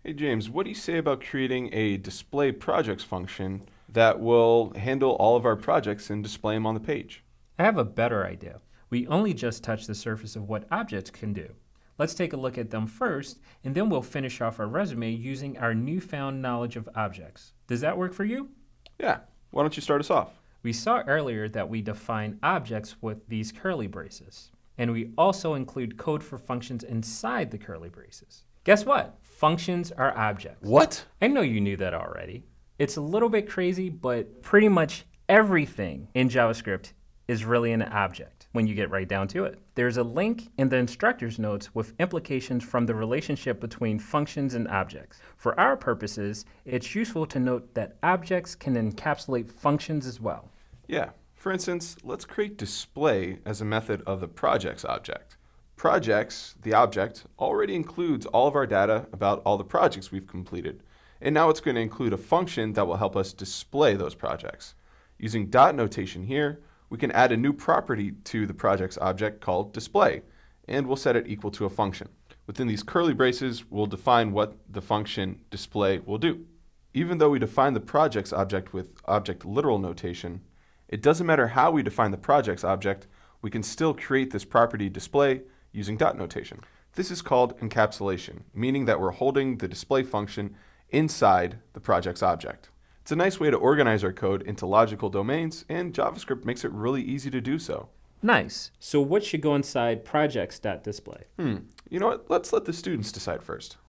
Hey James, what do you say about creating a display projects function that will handle all of our projects and display them on the page? I have a better idea. We only just touched the surface of what objects can do. Let's take a look at them first, and then we'll finish off our resume using our newfound knowledge of objects. Does that work for you? Yeah, why don't you start us off? We saw earlier that we define objects with these curly braces, and we also include code for functions inside the curly braces. Guess what? Functions are objects. What? I know you knew that already. It's a little bit crazy, but pretty much everything in JavaScript is really an object when you get right down to it. There's a link in the instructor's notes with implications from the relationship between functions and objects. For our purposes, it's useful to note that objects can encapsulate functions as well. Yeah, for instance, let's create display as a method of the projects object. Projects, the object, already includes all of our data about all the projects we've completed. And now it's going to include a function that will help us display those projects. Using dot notation here, we can add a new property to the projects object called display, and we'll set it equal to a function. Within these curly braces, we'll define what the function display will do. Even though we define the projects object with object literal notation, it doesn't matter how we define the projects object, we can still create this property display using dot notation. This is called encapsulation, meaning that we're holding the display function inside the project's object. It's a nice way to organize our code into logical domains, and JavaScript makes it really easy to do so. Nice. So what should go inside projects.display? You know what? Let's let the students decide first.